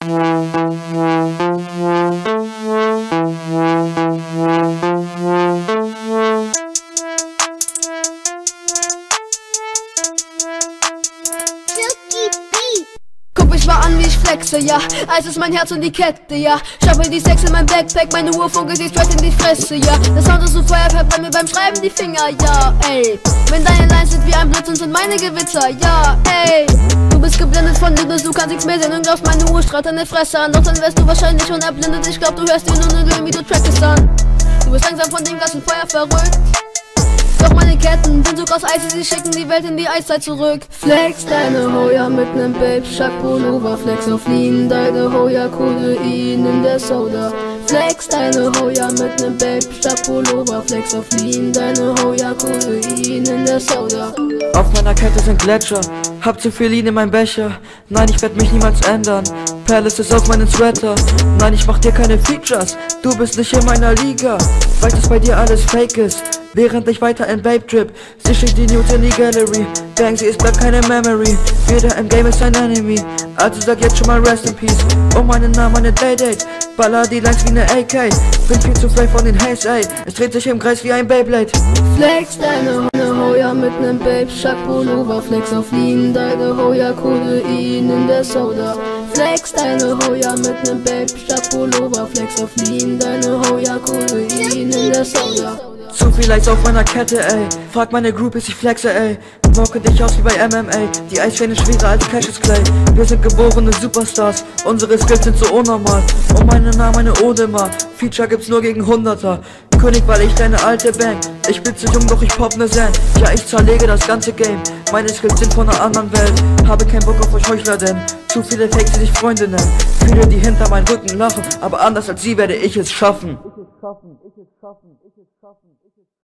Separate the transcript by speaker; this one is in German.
Speaker 1: Guck mich mal an, wie ich flexe, ja. Eis ist mein Herz und die Kette, ja. Schaffel die Sex in mein Backpack, meine Uhr funkelt die straight in die Fresse, ja. Das Sound ist so Feuer, verbrennt mir beim Schreiben die Finger, ja, ey. Wenn deine Lines sind wie ein Blitz und sind meine Gewitter, ja, ey. Du bist geblendet von Lippen, du kannst nichts mehr sehen und glaubst, meine Uhr strahlt deine Fresse an. Doch dann wärst du wahrscheinlich unerblindet, ich glaub, du hörst dir nur eine wie du trackest an. Du bist langsam von dem ganzen Feuer verrückt. Doch meine Ketten sind so krass Eis, sie schicken die Welt in die Eiszeit zurück. Flex deine Hoja mit nem Babe, Shack Pullover, Flex auf Lean, deine Hoja Kodein in der Soda. Flex deine Hoja mit nem Babe, Shack Pullover, Flex auf Lean, deine Hoja Kodein in der Soda.
Speaker 2: Auf meiner Kette sind Gletscher, hab zu viel Lean in meinem Becher. Nein, ich werd mich niemals ändern, Palace ist auf meinen Sweater. Nein, ich mach dir keine Features, du bist nicht in meiner Liga. Weiß, dass bei dir alles fake ist, während ich weiter in Babe Trip. Sie schickt die News in die Gallery, Bang, sie ist bleibt keine Memory. Jeder im Game ist ein Enemy, also sag jetzt schon mal Rest in Peace. Oh meine Name, meine Day-Date, baller die Lines wie ne AK. Bin viel zu frei von den Haze, ey, es dreht sich im Kreis wie ein Beyblade.
Speaker 1: Flex deine Hoja mit nem Babe, Shack Pullover, Flex auf Lean, deine Hoja Kodein in der Soda. Flex deine Hoja mit nem Babe, Shack Pullover, Flex auf Lean, deine Hoja Kodein in der Soda.
Speaker 2: Zu viel Eis auf meiner Kette, ey. Frag meine Groupies, ich flexe, ey. Knocke dich aus wie bei MMA. Die Eisfähne ist schwerer als Cassius Clay. Wir sind geborene Superstars. Unsere Skills sind so unnormal. Und meine Name, meine Odemar. Feature gibt's nur gegen Hunderter. König, weil ich deine alte Bang. Ich bin zu jung, doch ich pop ne Zen. Ja, ich zerlege das ganze Game. Meine Skills sind von einer anderen Welt. Habe keinen Bock auf euch Heuchler, denn zu viele Fakes, die sich Freunde nennen. Viele, die hinter meinem Rücken lachen. Aber anders als sie werde ich es schaffen.